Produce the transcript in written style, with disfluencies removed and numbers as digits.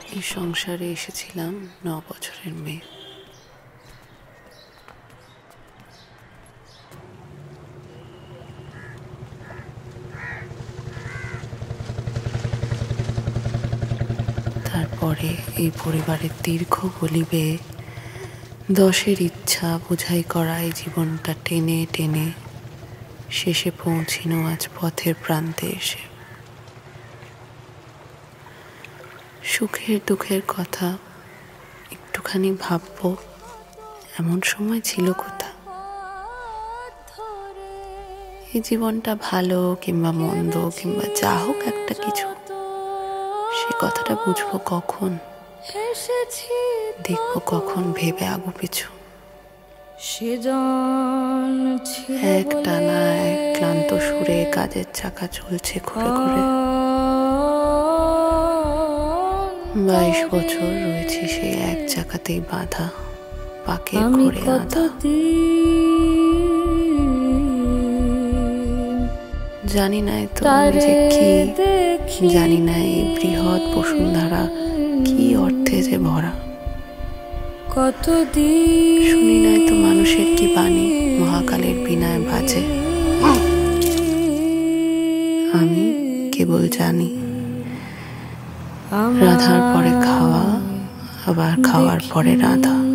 এই সংসারে এসেছিলাম 9 বছরের মেয়ে। তারপরে এই পরিবারের দীর্ঘ গলিবে 10-এর ইচ্ছা বোঝাই করা এই জীবনটা টেনে টেনে শেষে পৌঁছিনো আজ পথের প্রান্তে এসে। সুখের দুঃখের কথা একটুখানি ভাববো এমন সময় ছিল কোথা। এই জীবনটা ভালো কিংবা মন্দ কিংবা যা হোক একটা কিছু, সে কথাটা বুঝবো কখন, দেখবো কখন ভেবে আগু পিছু। এক টানা এক ক্লান্ত সুরে কাজের চাকা চলছে ঘুরে ঘুরে। 22 বছর রয়েছে সেই এক চাকাতেই বাঁধা, পাকে ঘুরে আধা। জানি না তো আমি যে কি, জানি না এই বৃহৎ বসুন্ধরা কি অর্থে যে ভরা। শুনি নাই তো মানুষের কি বাণী মহাকালের বীণায় বাজে। আমি কেবল জানি রাধার পরে খাওয়া, আবার খাওয়ার পরে রাধা।